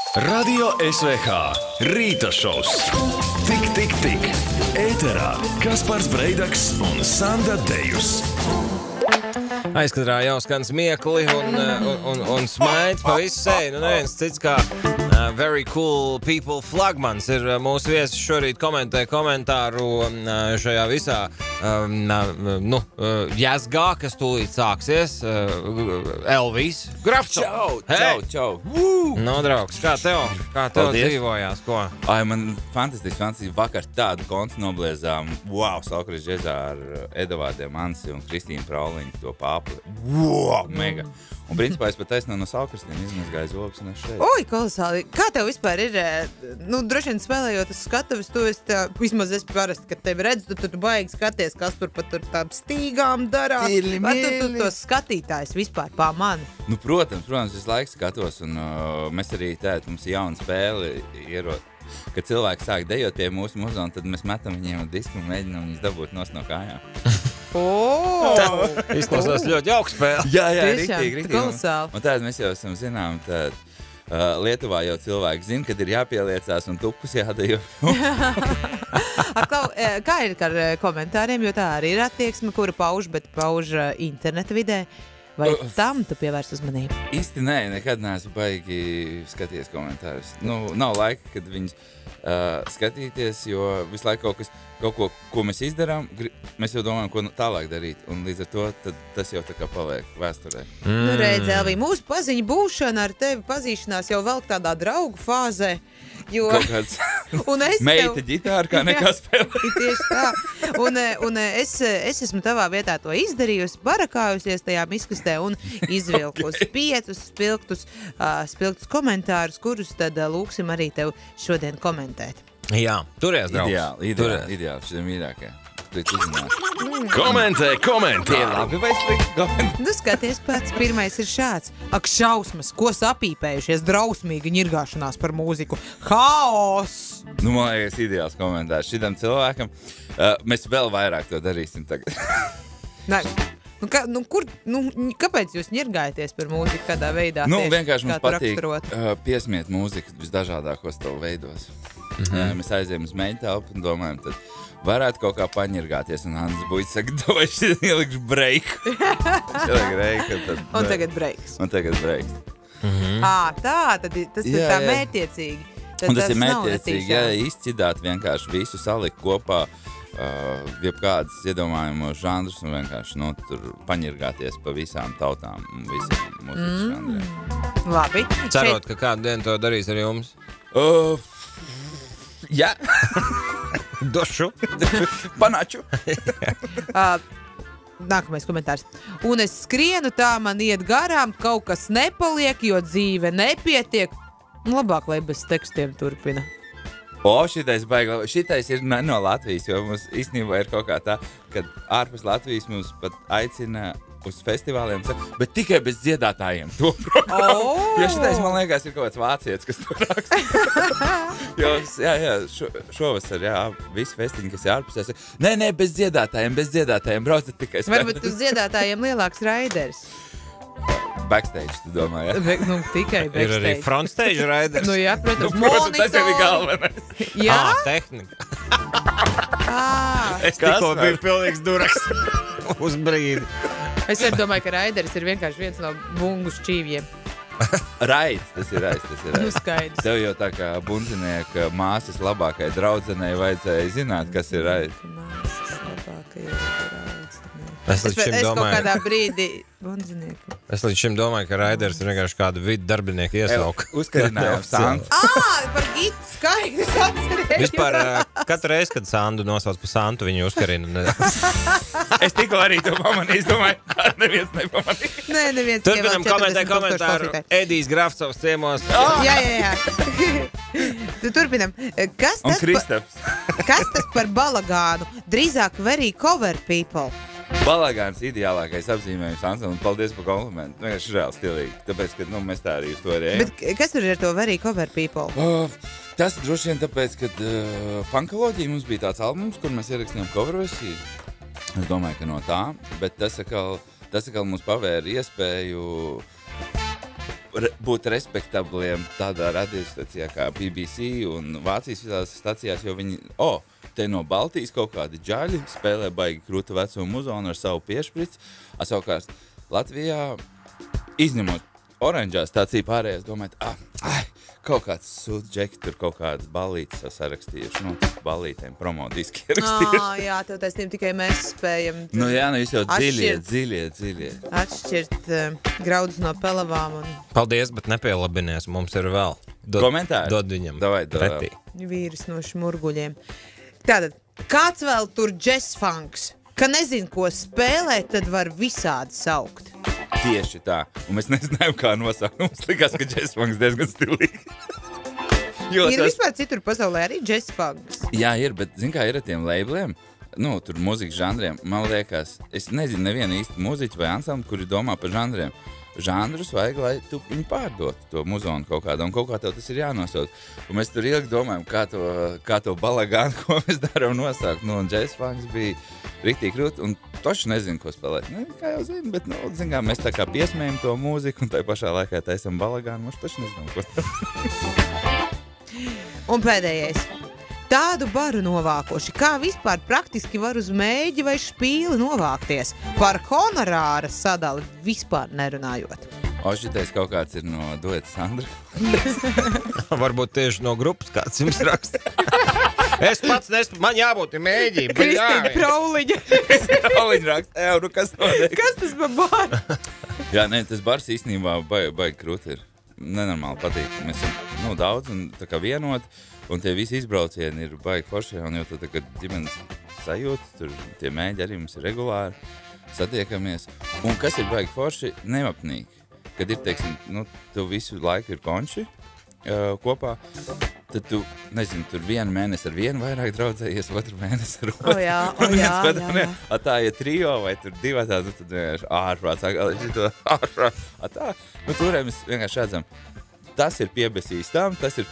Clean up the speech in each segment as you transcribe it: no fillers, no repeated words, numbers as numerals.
Radio SVH Rīta šovs. Tik. Ēterā Kaspars Breidaks un Sanda Dejus. Aizkadrā jau skan smiekli un smaids pa visu seju. Nu, neviens cits kā Very Cool People Flagmans ir mūsu viesis šorīt komentē komentāru šajā visā jāsgā, kas tūlīt sāksies. Elvis Grafco. Čau. No, draugs, kā tev Paldies. dzīvojās, ko? Ai, man fantastiski vakar tādu kontu nobliezām. Wow, Saukris džezā ar Edovādiem Ansi un Kristīnu Prauliņu to pāpli. Wow, mega. Un principā es pat taisnām no Saukristiem izmazgāju zobus un es šeit. Oi, kolosāli. Kā tev vispār ir, droši vien spēlējot uz skatuves, tu esi tā, vismaz es parasti, kad tevi redzu, tu baigi skaties, kas tur pat tur tām stīgām darās. Vai tu tos skatītājs vispār pā mani? Nu, protams, visu laiku skatos un mēs arī mums ir jauna spēle ierot. Kad cilvēki sāk dejot pie mūsu muzona, tad mēs metam viņiem disku un mēģinām viņus dabūt nos no kājām. Izklausās ļoti jauka spēle. Jā, Tiešām, rītīgi. kolosāli. Un tātad mēs jau esam zinām, tad Lietuvā jau cilvēki zina, kad ir jāpieliecās un tupus jādejo. Kā ir ar komentāriem, jo tā arī ir attieksme, kura pauž interneta vidē? Vai tam tu pievērst uzmanību? Īsti nē, nekad neesmu baigi skatīties komentārus. Nu, nav laika, kad viņus skatīties, jo visu laiku kaut ko, ko mēs izdarām, mēs jau domājam, ko tālāk darīt. Un līdz ar to tas jau tā kā paliek vēsturē. Nu, redz, Elvī, mūsu paziņu būšana ar tevi pazīšanās jau velk tādā draugu fāzē. Jo... Kaut kāds meita ģitāra, kā nekā spēlē. Tieši tā. Un es esmu tavā vietā to izdarījusi, barakājusies tajā miskastē un izvilkusi 5 spilgtus komentārus, kurus tad lūksim arī tev šodien komentēt. Jā, turies, draugs. Ideāli, šitiem mīļākie. Komentē. Labi vai slikti komentē? Nu, skaties pats, pirmais ir šāds. Ak, šausmas, ko sapīpējušies drausmīgi ņirgāšanās par mūziku. Haos! Nu, man liekas, ideāls komentārs šitam cilvēkam. Mēs vēl vairāk to darīsim tagad. Nē. Kāpēc jūs ņirgājaties par mūziku kādā veidā? Nu, tieši, vienkārši mums kā tu patīk raksturot? piesmiet mūziku visdažādākos tavu veidos. Mēs aizējam uz meļu telpu un domājam, tad varētu kaut kā paņirgāties. Un Andris Buļs saka, vai šeit ielikšu breiku. Un tagad breiks. Tad tas ir tā mērķiecīgi. Un tas ir mērķiecīgi, ja izcidāt vienkārši visu salikt kopā, jebkādas iedomājumos žanrus un vienkārši tur paņirgāties pa visām tautām un visiem mūzikas žanriem. Labi. Cerot, ka kādu dienu to darīs ar jums. Jā. Došu. Panāču. Nākamais komentārs. Un es skrienu tā, man iet garām, kaut kas nepaliek, jo dzīve nepietiek. Labāk, lai bez tekstiem turpina. Šitais baigi. Šitais ir no Latvijas, jo mums īstenībā ir kaut kā tā, kad ārpus Latvijas mums pat aicina uz festivāliem, bet tikai bez dziedātājiem to programmu. Jo šitais, man liekas, ir kaut kāds vācietis, kas to raksta. Šovasar, visi festiņi, kas ir ārpusēs. Nē, bez dziedātājiem, braucat tikai spēlēt. Varbūt uz dziedātājiem lielāks raiders. Backstage, tu domā, jā? Tikai backstage. Ir arī frontstage raiders. Nu jā, protams, tas jau ir galvenais. Jā? Tehnika. Es tikko biju pilnīgs duraks uz brīdi. Es arī domāju, ka raiders ir vienkārši viens no bungu šķīvjiem. Raids, tas ir raids. Nu, skaidrs. Tev jau tā kā bundzinieka māsas labākai draudzenei vajadzēja zināt, kas ir raids. Māsas labākai draudzenei. Es kaut kādā brīdī bundzinieku. Es līdz šim domāju, ka raiders ir vienkārši kādu vidu darbinieku iesauka. Uzkarinājām Sandu. Par Gitu skaidrs atcerējos. Vispār katru reizi, kad Sandu nosauc par Santu, viņu uzkarina. Es tikko arī to pamanīju, domāju, kā neviens nepamanīja. Nē, neviens. Turpinam komentāru Edijs Grafcovs ciemos. Jā. Turpinam. Un Kristaps. Kas tas par balagānu? Drīzāk very cover people. Balagāns ideālākais apzīmējums Ansam, un paldies par komplimentu. Vienkārši reāli stilīgi, tāpēc, ka mēs tā arī uz to arī ejam. Bet kas tur ir ar to very cover people? Tas droši vien tāpēc, ka Funkoloģija mums bija tāds albums, kur mēs ierakstījām cover versijas. Es domāju, ka no tā, bet tas atkal mums pavēra iespēju būt respektabliem tādā radiostacijā kā BBC un Vācijas visās stacijās, jo viņi, te no Baltijas kaut kādi džaļi spēlē baigi krūta veco muzonu ar savu piešprici, savukārt Latvijā izņemot oranžā stācija pārējās domāt, kaut kāds sūds džeki, tur kaut kādas ballītes sarakstījuši, ballītēm promodiski rakstījuši. Jā, tev taisnība tikai mēs spējam. Jūs jau dziļie. Atšķirt graudus no pelavām un... Paldies, bet nepielabinies, mums ir vēl. Komentāri? Dod viņam. Pretī. Vīris no šmurguļiem. Tātad, kāds vēl tur džesfunks? Ka nezin, ko spēlēt, tad var visādi saukt. Tieši tā. Un mēs nezinājām, kā nosaukt. Mums likās, ka džesfunks diezgan stilīgi. Ir vispār citur pasaulē arī džesfunks? Jā, ir, bet zin kā ir ar tiem labeliem? Tur mūzikas žanriem. Man liekas, es nezinu nevienu īsti mūziķu vai ansambli, kuri domā par žanriem. Žanrus vajag, lai tu viņu pārdot, to muzonu kaut kādā, un kaut kā tev tas ir jānosauc. Un mēs tur ilgi domājam, kā to balagānu, ko mēs darām nosaukt. Un džesfunks bija riktīgi krūt, un toši nezinu, ko spēlēt. Kā jau zinu, bet, zin kā, mēs tā kā piesmējam to mūziku, un tai pašā laikā taisam balagānu, mums toši nezinām, ko spēlēt. Un pēdējais. Tādu baru novākoši, kā vispār praktiski var uz mēģi vai špīli novākties, par honorāra sadali vispār nerunājot. Šitais kaut kāds ir no Dueta Sandra. Varbūt tieši no grupas kāds jums raksta. Es pats man jābūt mēģī. Kristīna Prauliņa. Prauliņa raksta, kas notiek? Kas tas par baru? Jā, tas bars īstenībā baigi krūti ir. Nenormāli patīk. Mēs esam daudz un tā kā vienot. Un tie visi izbraucieni ir baigi forši, un jau tad, kad ģimenes sajūta, tur tie mēģi arī mums ir regulāri, satiekamies. Un kas ir baigi forši, nemapnīgi. Kad ir, teiksim, tu visu laiku ir konči kopā, tad tu, nezinu, tur vienu mēnesi ar vienu vairāk draudzējies, otru mēnesi ar otru. Jā. Tā ir trio vai tur divi tādi, tad vienkārši ārprāt, tā. Turē mēs vienkārši redzam. Tas ir piebesīs tam,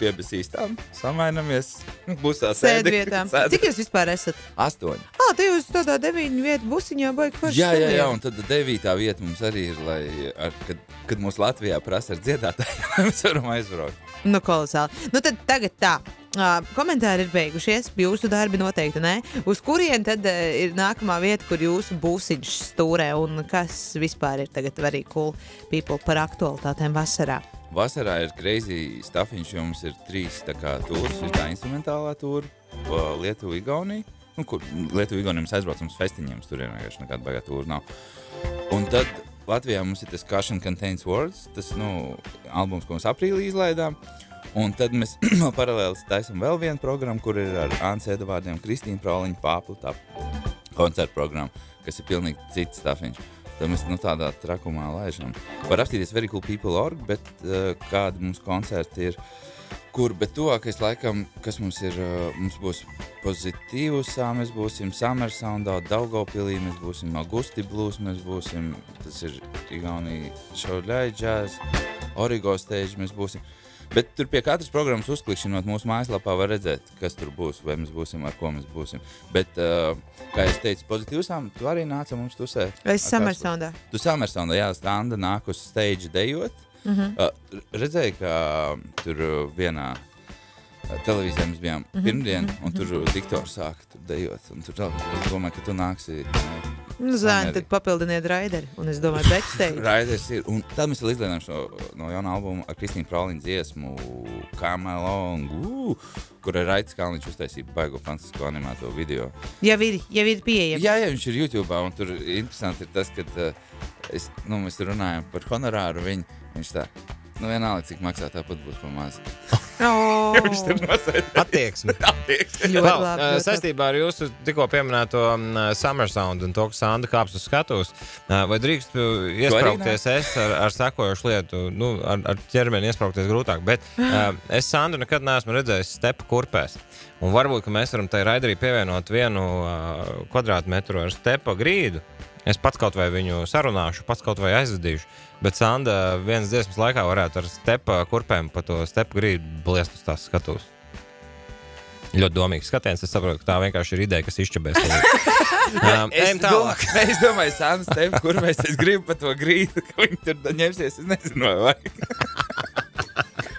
samainamies, būs tā sēdvietām. Cik jūs vispār esat? 8. Te jūs tādā 9 vietu busiņā baigi forši. Jā, un tad 9. vieta mums arī ir, kad mūs Latvijā prasa ar dziedātājiem, mēs varam aizbraukt. Kolosāli. Tad tagad tā. Komentāri ir beigušies, jūsu darbi noteikti, ne? Uz kurien tad ir nākamā vieta, kur jūsu būsiņš stūrē, un kas vispār ir tagad very cool people par aktualitātēm vasarā? Vasarā ir crazy staffiņš, jo mums ir 3 tā kā tūras, ir tā instrumentālā tūra, Lietuva, Igaunija. Kur Lietuva, Igaunija mēs aizbraucam uz festiņiem, tur ir vienkārši nekāda baigā tūra nav. Un tad Latvijā mums ir tas Caution Contains Words, tas, albums, ko mēs aprīlī izlaidām. Un tad mēs paralēli taisam vēl vienu programmu, kur ir ar Ants Edvārdiem, Kristīnu Prauliņu, Pāplu, tā koncertu programma, kas ir pilnīgi cits staffiņš. Tad mēs tādā trakumā laižam. Var apstīties verycoolpeople.org, bet kādi mums koncerti ir, bet tuvākais laikam, kas mums ir, mums būs Pozitīvusā, mēs būsim Summer Soundā, Daugavpilī, mēs būsim Augusti Blues, mēs būsim, tas ir Igaunija Šauļai Jazz, Origo Stage mēs būsim. Bet tur pie katras programmas uzklikšķinot mūsu mājaslapā var redzēt, kas tur būs, vai mēs būsim, ar ko mēs būsim. Bet, kā es teicu, Pozitīvusām, tu arī nāca mums tusēt. Es Summer Soundā. Tu Summer Soundā, jā, Standa nāk uz stage dejot. Redzēju, ka tur vienā televīzijā mēs bijām pirmdien, un tur diktors sāka tur dejot. Un tur es domāju, ka tu nāksi... Zēni, tad papildiniet Raideri, un es domāju, backstage. Raiders ir, un tad mēs izlēdām šo no jauna albumu ar Kristīnu Prauliņu dziesmu Come Along, kur ar Raitis Kalniņš uztaisīja baigo fantastisko animēto video. Jau ir pieejams. Jā, viņš ir YouTube'ā, un tur interesanti ir tas, kad mēs runājam par honorāru viņš tā, vienalga, cik maksā, tāpat būs pa maz. Viņš tur nosēd. Attieksmi. Saistībā ar jūsu tikko pieminēto Summer Sound un to, ka Sanda kāps uz skatuves, vai drīkst iespraukties ar sekojošu lietu, ar ķermeni iespraukties grūtāk, bet es Sandu nekad neesmu redzējis stepa kurpēs. Un varbūt, ka mēs varam tai raiderī pievienot 1 kvadrātmetru ar stepa grīdu. Es pats kaut vai viņu sarunāšu, pats kaut vai aizvedīšu, bet Sanda vienas dziesmas laikā varētu ar stepa kurpēm pa to stepa grīdu bliest uz tās skatuves. Ļoti domīgs skatiens, es saprotu, ka tā vienkārši ir ideja, kas izšķabēs. Ejam tālāk. Es domāju, Sanda stepa kurpēs, es gribu pa to grīdu, ka viņi tur ņemsies, es nezinu, vai.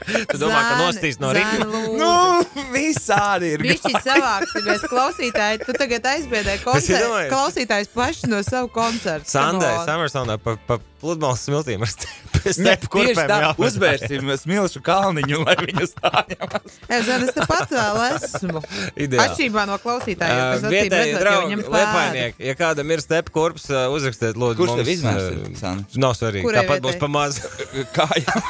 Tu domā, ka nostīs no rīta? Nu, visādi ir. Bišķi savāksimies klausītāji. Tu tagad aizbiedēji klausītājus paši no savu koncertu. Sandai, Summersonā pa pludmales smiltīm ar stepu kurpēm jāpazvēr. Uzvērsim smilšu kalniņu, lai viņu stāņamas. Es tepat vēl esmu. Ideāli. Atšķībā no klausītājiem, kas Vietēji acīm redzot, jo viņam draugi, Liepainieki, ja kādam ir stepu kurps, uzrakstiet lūdzu Kurš mums. tev izmērs, Sandra? Nav svarīgi, Kurai tāpat būs vietēji? pa maz. Kājām.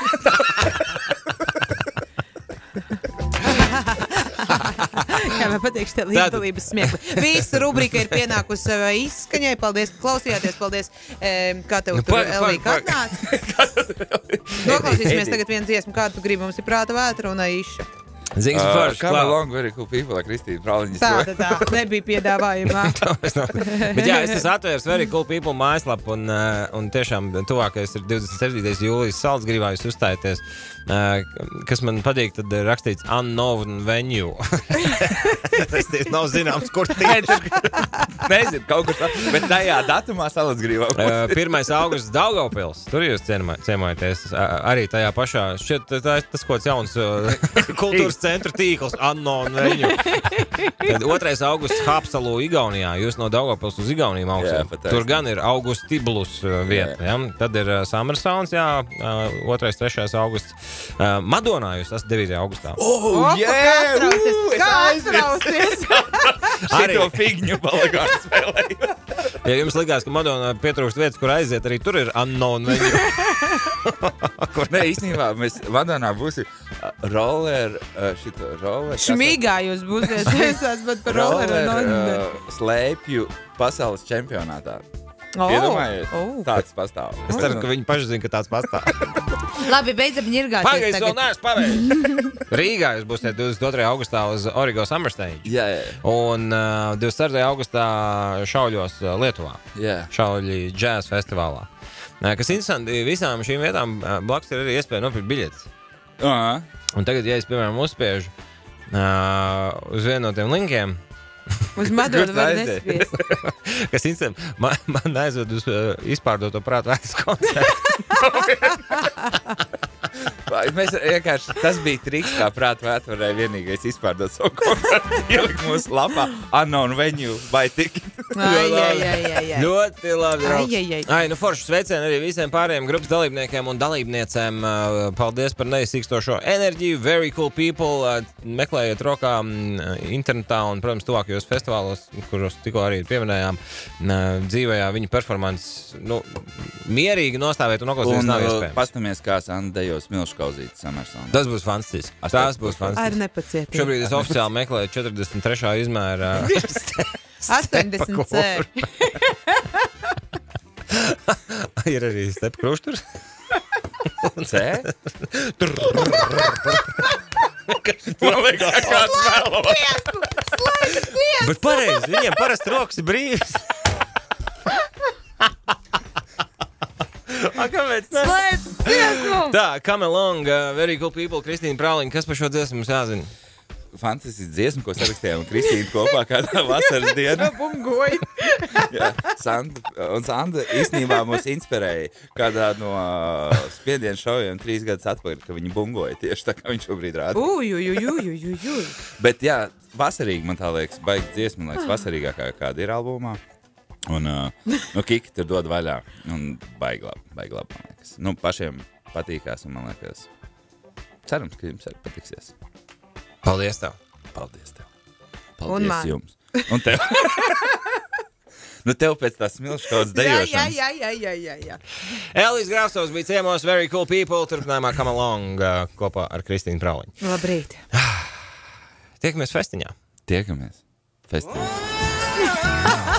Jā, man patīk šie līdzdalības smiekli. Visa rubrika ir pienākusi savai izskaņai. Paldies, ka klausījāties. Paldies, kā tev tur Elīka atnāca. Noklausīsimies tagad vienu dziesmu, kādu tu gribi. Mums ir Prāta vētra un Aiša. Zings forši. Come along, very cool people, Kristīna Prāliņas. Tā, nebija piedāvājumā. Bet jā, es esmu atvērs Very Cool People mājaslapu un tiešām tuvākais ir 27. jūlijas Saldzgrīvā jūs uzstājaties. Kas man patīk, tad ir rakstīts unknown venue. Tas nav zināms, kur tieši. Nezinu, kaut kur tā, bet tajā datumā Saldzgrīvā. 1. augusts Daugavpils. Tur jūs ciemājaties. Arī tajā pašā. Šķiet, tas kaut jauns kultūras centra tīkls unknown venue. Tad 2. augusts Haapsalu Igaunijā. Jūs no Daugavpils uz Igauniju augstā. Tur gan ir Augustibulus vieta. Ja? Tad ir Summer Sounds, 2. 3. augusts. Madonā jūs esat 9. augustā. Kā atrausies? Šito figņu balagānu spēlēju. Ja jums likās, ka Madonā pietrūkst vietas, kur aiziet, arī tur ir unknown venue. Nē, īstenībā mēs Madonā būsim roller. Šmīgā jūs būsiet tiesās, bet par rolleru slēpju pasaules čempionātā. Iedomājies, tāds pastāv. Es ceru, ka viņi paši zina, ka tāds pastāv. Labi, beidzam ņirgāties Pagaidzi, vēl tagad. neesmu pabeidz. Rīgā jūs būsiet 22. augustā uz Origo Summer Stage. Jā. Un 24. augustā Šauļos Lietuvā. Jā. Šauļi džēz festivālā. Kas interesanti, visām šīm vietām blakus ir arī iespēja nopirkt biļetes. Un tagad, ja es, piemēram, uzspiežu uz vienu no tiem linkiem, Uz Madonu var nespiest. kas interesanti, man aizved uz izpārdoto Prāta vētras koncertu. Mēs vienkārši, tas bija triks, kā Prāta vētra varēja vienīgais izpārdot savu koncertu, ielikt mūsu lapā unknown venue vai ticket. Ai. Ļoti labi, draugs. Ai. Nu forši sveicieni arī visiem pārējiem grupas dalībniekiem un dalībniecēm. Paldies par neizsīkstošo enerģiju. Very cool people. Meklējiet rokā internetā un, protams, tuvākajos festivālos, kuros tikko arī pieminējām, dzīvējā viņa performance, mierīgi nostāvēt un noklausīties nav iespējams. Pastamies, kā Sandra dejos Milšu kauzītes Summersonā. Tas būs fantastiski. Tas būs fantastiski. Ar nepacietību. Šobrīd es oficiāli meklēju 43. izmēra 80C. Ir arī stepu krušturs. C? Man liekas, kāds vēlo. Bet pareizi, viņiem parasti rokas ir brīvas. Kāpēc? Slēdz dziesmu! Tā, come along, very cool people, Kristīna Prāliņa, kas par šo dziesmu mums jāzina? Fantastisks dziesmu, ko sarakstījām Kristīna kopā kādā vasaras dienā. Bungoji. Jā, Sandra īstenībā mūs inspirēja kādā no spiedienu šoviem 3 gadus atpakaļ, ka viņi bungoja tieši tā, kā viņš šobrīd rāda. Bet jā, vasarīgi man tā liekas, baigi dziesma, man liekas, vasarīgākā kāda ir albumā. Un Kiki tur dod vaļā. Un baigi labi, man liekas. Pašiem patīkās un man liekas, cerams, ka jums arī patiksies. Paldies tev. Paldies tev. Un Paldies man. jums. Un tev. Tev pēc tās Milšu kaudzes dejošanas. Jā. Elvis Grāfsovs bija ciemos, very cool people, turpinājumā come along kopā ar Kristīnu Prāliņu. Labrīt. Tiekamies festiņā. Tiekamies. Festivālā.